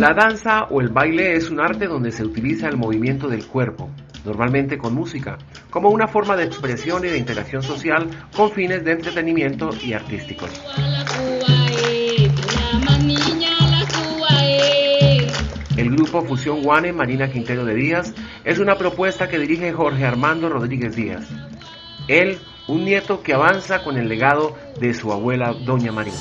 La danza o el baile es un arte donde se utiliza el movimiento del cuerpo, normalmente con música, como una forma de expresión y de interacción social con fines de entretenimiento y artísticos. El grupo Fusión Guane Marina Quintero de Díaz es una propuesta que dirige Jorge Armando Rodríguez Díaz. Él, un nieto que avanza con el legado de su abuela Doña Marina.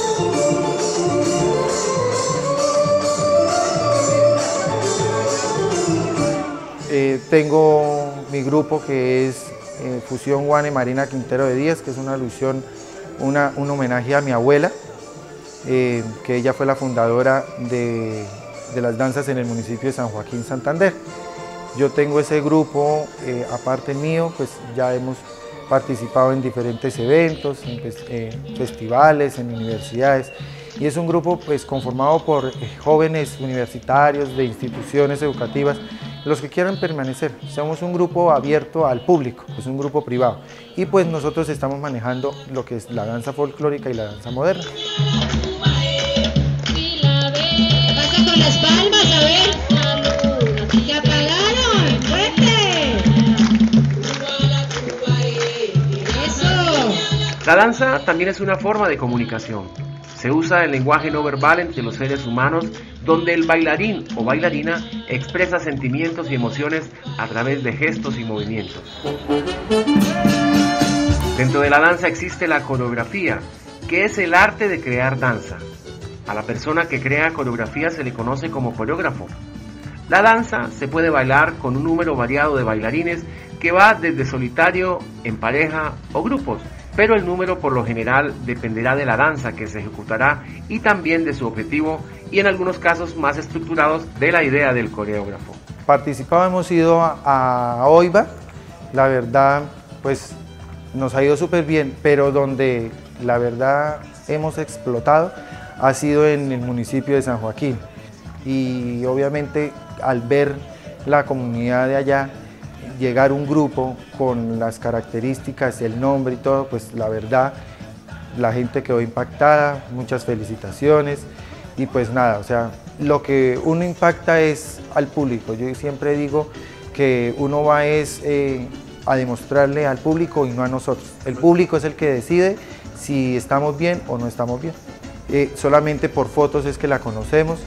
Tengo mi grupo que es Fusión Guane Marina Quintero de Díaz, que es una alusión, un homenaje a mi abuela, que ella fue la fundadora de las danzas en el municipio de San Joaquín, Santander. Yo tengo ese grupo, aparte mío, pues ya hemos participado en diferentes eventos, en festivales, en universidades, y es un grupo pues conformado por jóvenes universitarios de instituciones educativas, los que quieran permanecer. Somos un grupo abierto al público, es un grupo privado, y pues nosotros estamos manejando lo que es la danza folclórica y la danza moderna. Pasa con las palmas, a ver. ¡Se apagaron! ¡Fuerte! ¡Eso! La danza también es una forma de comunicación. Se usa el lenguaje no verbal entre los seres humanos, donde el bailarín o bailarina expresa sentimientos y emociones a través de gestos y movimientos. Dentro de la danza existe la coreografía, que es el arte de crear danza. A la persona que crea coreografía se le conoce como coreógrafo. La danza se puede bailar con un número variado de bailarines que va desde solitario, en pareja o grupos, pero el número por lo general dependerá de la danza que se ejecutará y también de su objetivo y en algunos casos más estructurados de la idea del coreógrafo. Hemos ido a OIVA, la verdad pues nos ha ido súper bien, pero donde la verdad hemos explotado ha sido en el municipio de San Joaquín, y obviamente al ver la comunidad de allá, llegar un grupo con las características, el nombre y todo, pues la verdad la gente quedó impactada, muchas felicitaciones, y pues nada, o sea, lo que uno impacta es al público. Yo siempre digo que uno va a demostrarle al público y no a nosotros. El público es el que decide si estamos bien o no estamos bien. Solamente por fotos es que la conocemos,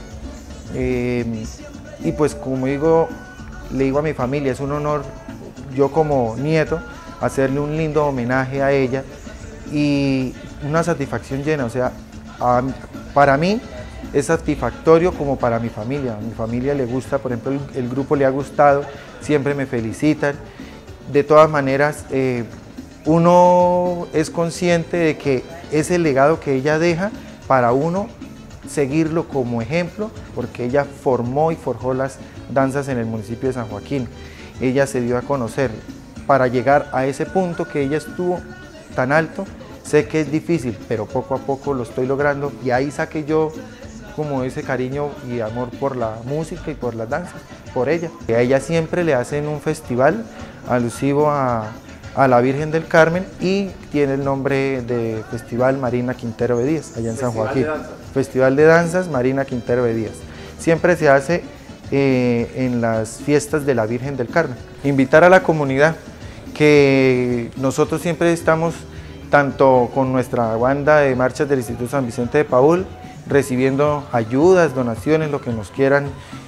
y pues como digo, le digo a mi familia, es un honor, yo como nieto, hacerle un lindo homenaje a ella y una satisfacción llena. O sea, para mí es satisfactorio como para mi familia. A mi familia le gusta, por ejemplo, el grupo le ha gustado, siempre me felicitan. De todas maneras, uno es consciente de que es el legado que ella deja para uno seguirlo como ejemplo, porque ella formó y forjó las danzas en el municipio de San Joaquín. Ella se dio a conocer. Para llegar a ese punto que ella estuvo tan alto, sé que es difícil, pero poco a poco lo estoy logrando, y ahí saqué yo como ese cariño y amor por la música y por las danzas, por ella. A ella siempre le hacen un festival alusivo a la Virgen del Carmen, y tiene el nombre de Festival Marina Quintero de Díaz, allá en San Joaquín. Festival de Danzas Marina Quintero de Díaz. Siempre se hace en las fiestas de la Virgen del Carmen. Invitar a la comunidad, que nosotros siempre estamos, tanto con nuestra banda de marchas del Instituto San Vicente de Paúl, recibiendo ayudas, donaciones, lo que nos quieran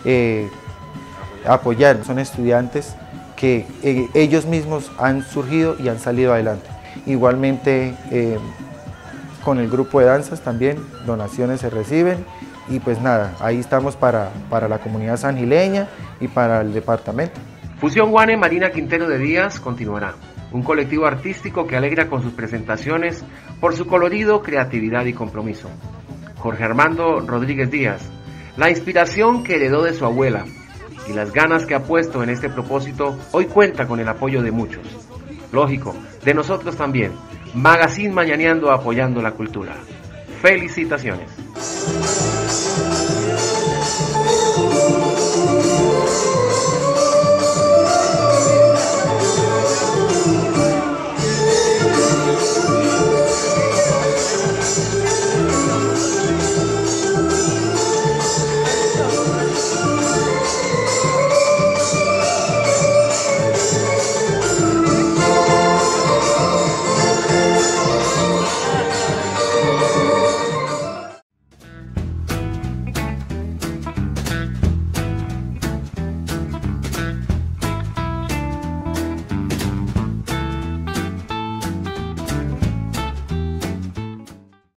apoyar. Son estudiantes que ellos mismos han surgido y han salido adelante. Igualmente con el grupo de danzas también donaciones se reciben, y pues nada, ahí estamos para la comunidad sangileña y para el departamento. Fusión Guane Marina Quintero de Díaz continuará, un colectivo artístico que alegra con sus presentaciones por su colorido, creatividad y compromiso. Jorge Armando Rodríguez Díaz, la inspiración que heredó de su abuela y las ganas que ha puesto en este propósito, hoy cuenta con el apoyo de muchos. Lógico, de nosotros también. Magazine Mañaneando, apoyando la cultura. Felicitaciones.